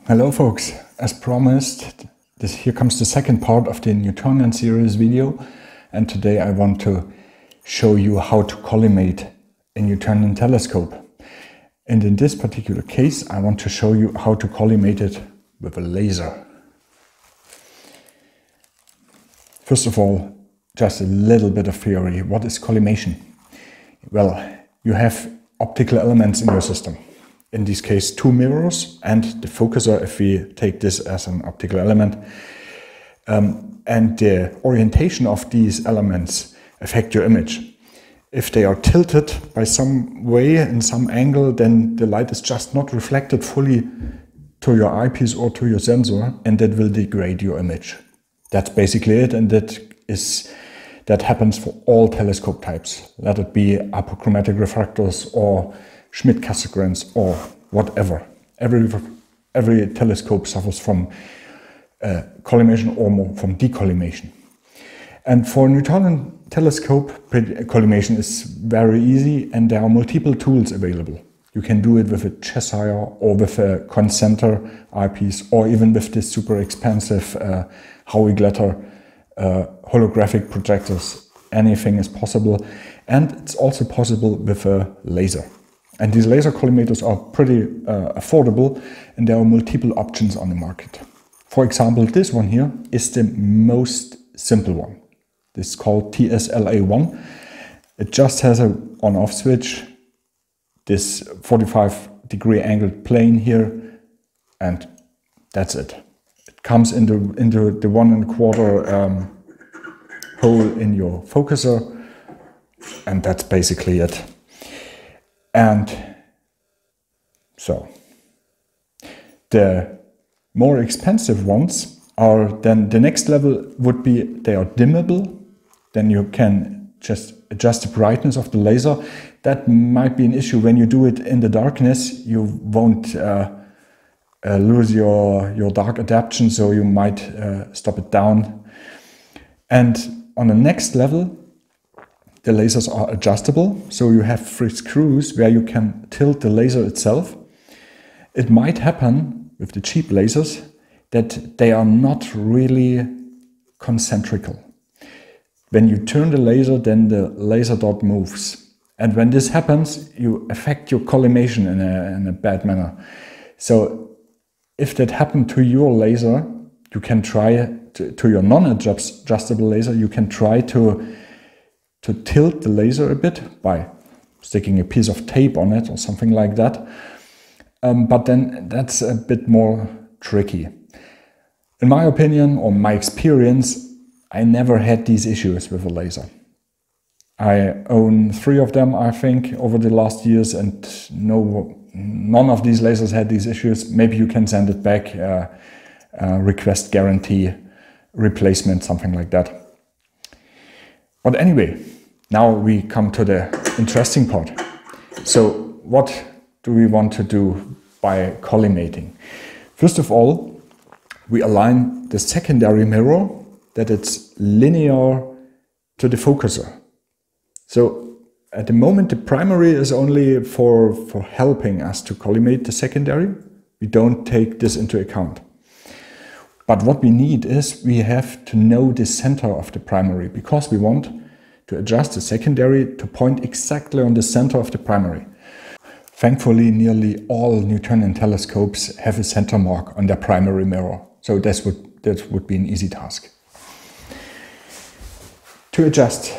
Hello folks, as promised, here comes the second part of the Newtonian series video, and today I want to show you how to collimate a Newtonian telescope. And in this particular case I want to show you how to collimate it with a laser. First of all, just a little bit of theory. What is collimation? Well, you have optical elements in your system. In this case, two mirrors and the focuser, if we take this as an optical element. And the orientation of these elements affect your image. If they are tilted by some way, in some angle, then the light is just not reflected fully to your eyepiece or to your sensor, and that will degrade your image. That's basically it, and that happens for all telescope types. Let it be apochromatic refractors or Schmidt-Cassegrains or whatever. Every telescope suffers from collimation or more from decollimation. And for a Newtonian telescope, collimation is very easy, and there are multiple tools available. You can do it with a Cheshire or with a Concenter eyepiece, or even with this super expensive Hauy-Glätter holographic projectors. Anything is possible, and it's also possible with a laser. And these laser collimators are pretty affordable, and there are multiple options on the market. For example, this one here is the most simple one. This is called TSLA1. It just has a on-off switch, this 45-degree angled plane here, and that's it. It comes into the 1 1/4 hole in your focuser, and that's basically it. And so the more expensive ones are then the next level would be they are dimmable. Then you can just adjust the brightness of the laser. That might be an issue when you do it in the darkness. You won't lose your dark adaptation, so you might stop it down. And on the next level, the lasers are adjustable, so you have 3 screws where you can tilt the laser itself. It might happen with the cheap lasers that they are not really concentrical. When you turn the laser, then the laser dot moves. And when this happens, you affect your collimation in a bad manner. So if that happened to your laser, you can try to your non-adjustable laser, you can try to tilt the laser a bit by sticking a piece of tape on it or something like that. But then that's a bit more tricky. In my opinion, or my experience, I never had these issues with a laser. I own 3 of them, I think, over the last years, and none of these lasers had these issues. Maybe you can send it back, request guarantee, replacement, something like that. But anyway, now we come to the interesting part. So what do we want to do by collimating? First of all, we align the secondary mirror that it's linear to the focuser. So at the moment the primary is only for helping us to collimate the secondary. We don't take this into account. But what we need is we have to know the center of the primary, because we want to adjust the secondary to point exactly on the center of the primary. Thankfully, nearly all Newtonian telescopes have a center mark on their primary mirror, so that would be an easy task. To adjust,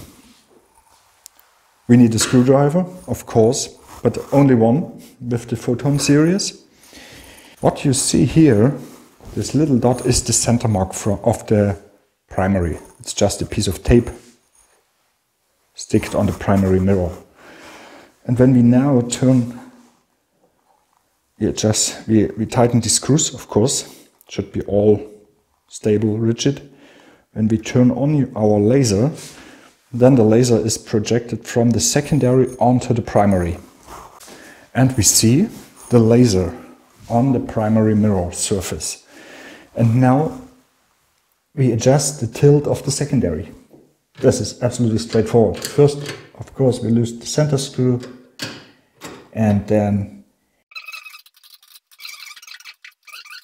we need a screwdriver, of course, but only one with the Photon series. What you see here, this little dot, is the center mark of the primary. It's just a piece of tape sticked on the primary mirror. And when we now turn, we tighten the screws, of course. It should be all stable, rigid. When we turn on our laser, then the laser is projected from the secondary onto the primary. And we see the laser on the primary mirror surface. And now we adjust the tilt of the secondary. This is absolutely straightforward. First, of course, we lose the center screw, and then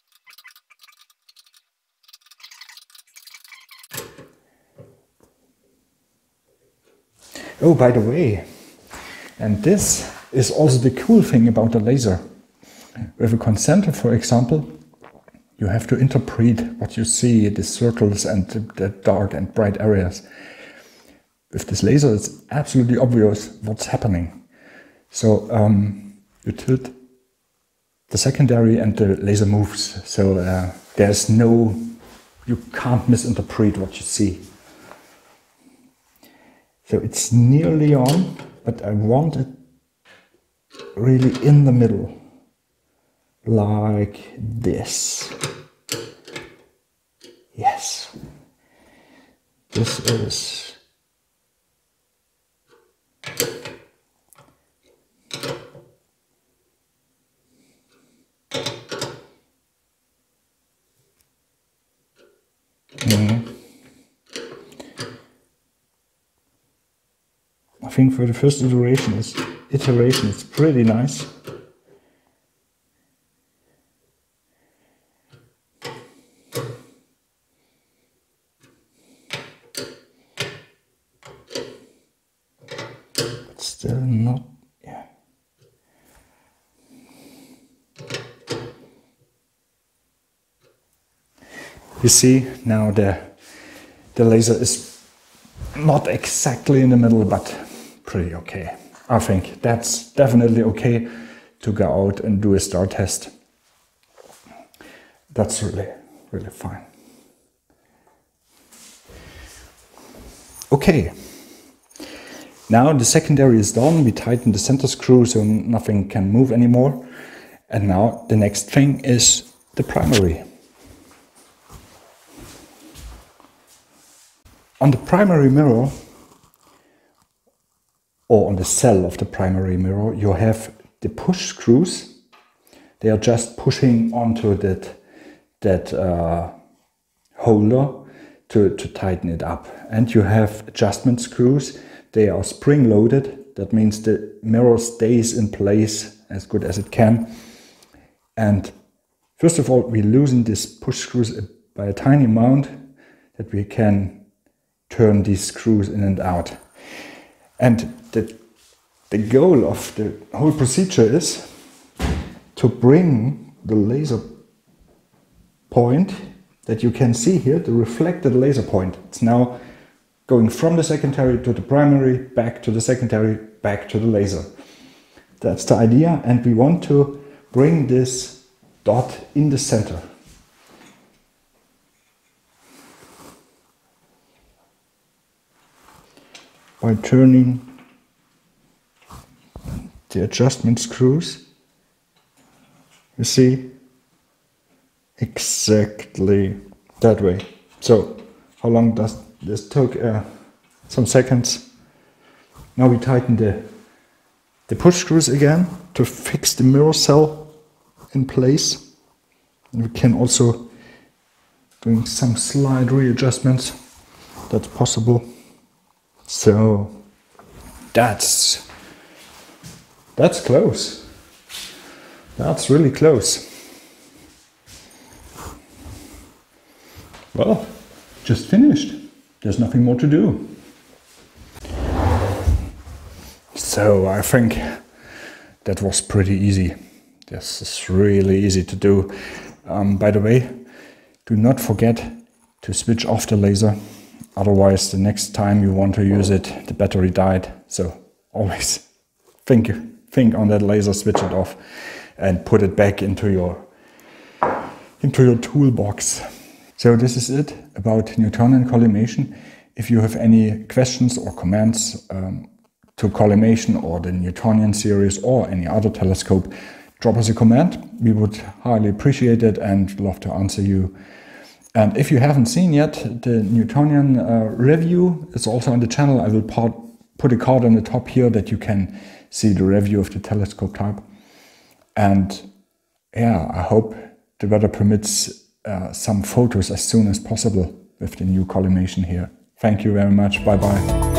Oh, by the way, and this is also the cool thing about the laser. With a concentral, for example, you have to interpret what you see, the circles and the dark and bright areas. With this laser, it's absolutely obvious what's happening. So you tilt the secondary and the laser moves. So there's no, you can't misinterpret what you see. So it's nearly on, but I want it really in the middle, like this. Yes, this is I think for the first iteration it's pretty nice. But still not, yeah. You see now the laser is not exactly in the middle, but pretty okay. I think that's definitely okay to go out and do a star test. That's really, really fine. Okay, now the secondary is done. We tighten the center screw so nothing can move anymore. And now the next thing is the primary. On the primary mirror, or on the cell of the primary mirror, you have the push screws. They are just pushing onto that holder to tighten it up. And you have adjustment screws. They are spring loaded. That means the mirror stays in place as good as it can. And first of all, we loosen these push screws by a tiny amount that we can turn these screws in and out. And the goal of the whole procedure is to bring the laser point that you can see here, the reflected laser point. It's now going from the secondary to the primary, back to the secondary, back to the laser. That's the idea, and we want to bring this dot in the center. By turning the adjustment screws, you see, exactly that way. So, how long does this took? Some seconds. Now we tighten the push screws again to fix the mirror cell in place. And we can also do some slight readjustments. That's possible. So that's close. That's really close. Well, just finished. There's nothing more to do. So I think that was pretty easy. This is really easy to do. By the way, do not forget to switch off the laser. Otherwise, the next time you want to use it, the battery died. So always think on that laser, switch it off, and put it back into your toolbox. So this is it about Newtonian collimation. If you have any questions or comments to collimation or the Newtonian series or any other telescope, drop us a comment. We would highly appreciate it and love to answer you. And if you haven't seen yet, the Newtonian review is also on the channel. I will put a card on the top here that you can see the review of the telescope type. And yeah, I hope the weather permits some photos as soon as possible with the new collimation here. Thank you very much. Bye bye.